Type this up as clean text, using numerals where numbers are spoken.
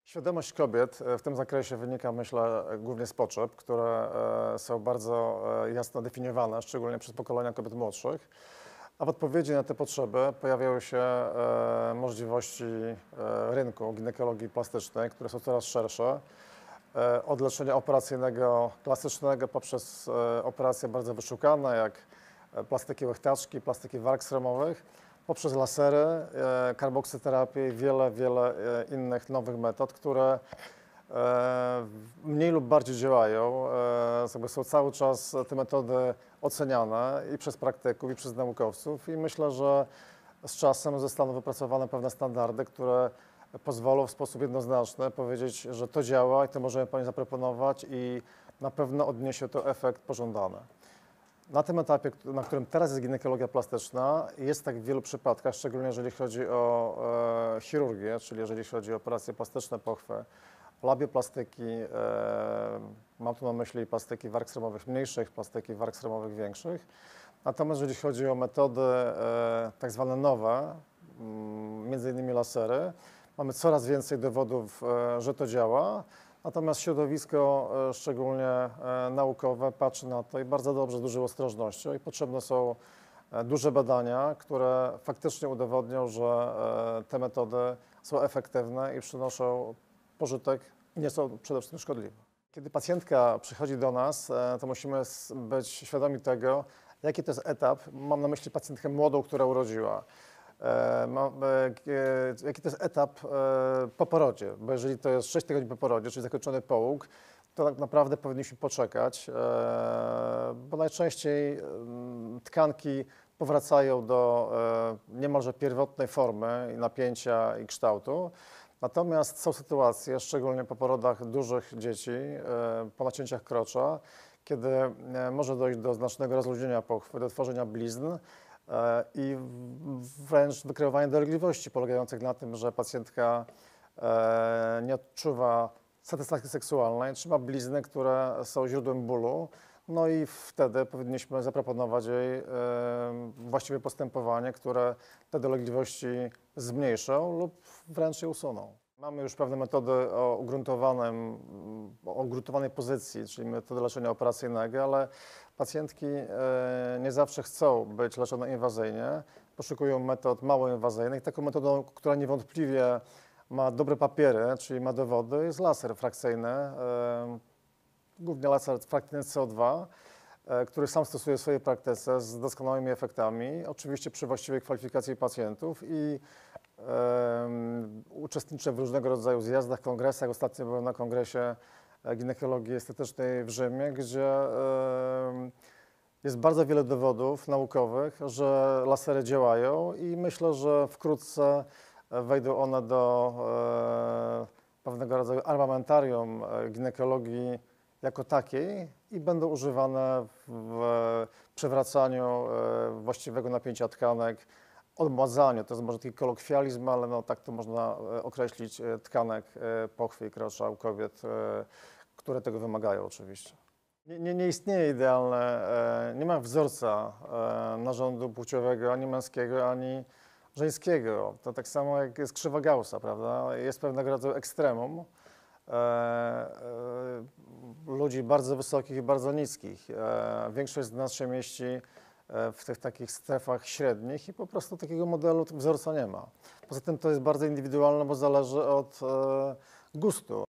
Świadomość kobiet w tym zakresie wynika, myślę, głównie z potrzeb, które są bardzo jasno definiowane, szczególnie przez pokolenia kobiet młodszych. A w odpowiedzi na te potrzeby pojawiają się możliwości rynku ginekologii plastycznej, które są coraz szersze. Od leczenia operacyjnego klasycznego poprzez operacje bardzo wyszukane, jak plastyki łechtaczki, plastyki warg sromowych, poprzez lasery, karboksyterapię i wiele innych nowych metod, które mniej lub bardziej działają. Są cały czas te metody oceniane i przez praktyków, i przez naukowców i myślę, że z czasem zostaną wypracowane pewne standardy, które pozwolą w sposób jednoznaczny powiedzieć, że to działa i to możemy Pani zaproponować i na pewno odniesie to efekt pożądany. Na tym etapie, na którym teraz jest ginekologia plastyczna, jest tak w wielu przypadkach, szczególnie jeżeli chodzi o chirurgię, czyli jeżeli chodzi o operacje plastyczne pochwy, labioplastyki, mam tu na myśli plastyki warg sromowych mniejszych, plastyki warg sromowych większych. Natomiast jeżeli chodzi o metody tak zwane nowe, między innymi lasery, mamy coraz więcej dowodów, że to działa. Natomiast środowisko, szczególnie naukowe, patrzy na to i bardzo dobrze, z dużą ostrożnością i potrzebne są duże badania, które faktycznie udowodnią, że te metody są efektywne i przynoszą pożytek i nie są przede wszystkim szkodliwe. Kiedy pacjentka przychodzi do nas, to musimy być świadomi tego, jaki to jest etap. Mam na myśli pacjentkę młodą, która urodziła. Jaki to jest etap po porodzie, bo jeżeli to jest 6 tygodni po porodzie, czyli zakończony połóg, to tak naprawdę powinniśmy poczekać, bo najczęściej tkanki powracają do niemalże pierwotnej formy i napięcia i kształtu. Natomiast są sytuacje, szczególnie po porodach dużych dzieci, po nacięciach krocza, kiedy może dojść do znacznego rozluźnienia pochwy, do tworzenia blizn, i wręcz wykreowanie dolegliwości polegających na tym, że pacjentka nie odczuwa satysfakcji seksualnej, trzyma blizny, które są źródłem bólu, no i wtedy powinniśmy zaproponować jej właściwe postępowanie, które te dolegliwości zmniejszą lub wręcz je usuną. Mamy już pewne metody o ugruntowanej pozycji, czyli metody leczenia operacyjnego, ale pacjentki nie zawsze chcą być leczone inwazyjnie, poszukują metod mało inwazyjnych. Taką metodą, która niewątpliwie ma dobre papiery, czyli ma dowody, jest laser frakcyjny, głównie laser frakcyjny CO2, który sam stosuje w swojej praktyce z doskonałymi efektami, oczywiście przy właściwej kwalifikacji pacjentów i uczestniczę w różnego rodzaju zjazdach, kongresach. Ostatnio byłem na kongresie ginekologii estetycznej w Rzymie, gdzie jest bardzo wiele dowodów naukowych, że lasery działają i myślę, że wkrótce wejdą one do pewnego rodzaju armamentarium ginekologii jako takiej i będą używane w przywracaniu właściwego napięcia tkanek, odmładzaniu. To jest może taki kolokwializm, ale no, tak to można określić, tkanek pochwy i krocza u kobiet, które tego wymagają oczywiście. Nie istnieje idealne, nie ma wzorca narządu płciowego ani męskiego, ani żeńskiego. To tak samo jak jest krzywa Gaussa, prawda? Jest pewnego rodzaju ekstremum ludzi bardzo wysokich i bardzo niskich. Większość z nas się mieści w tych takich strefach średnich i po prostu takiego modelu, wzorca nie ma. Poza tym to jest bardzo indywidualne, bo zależy od gustu.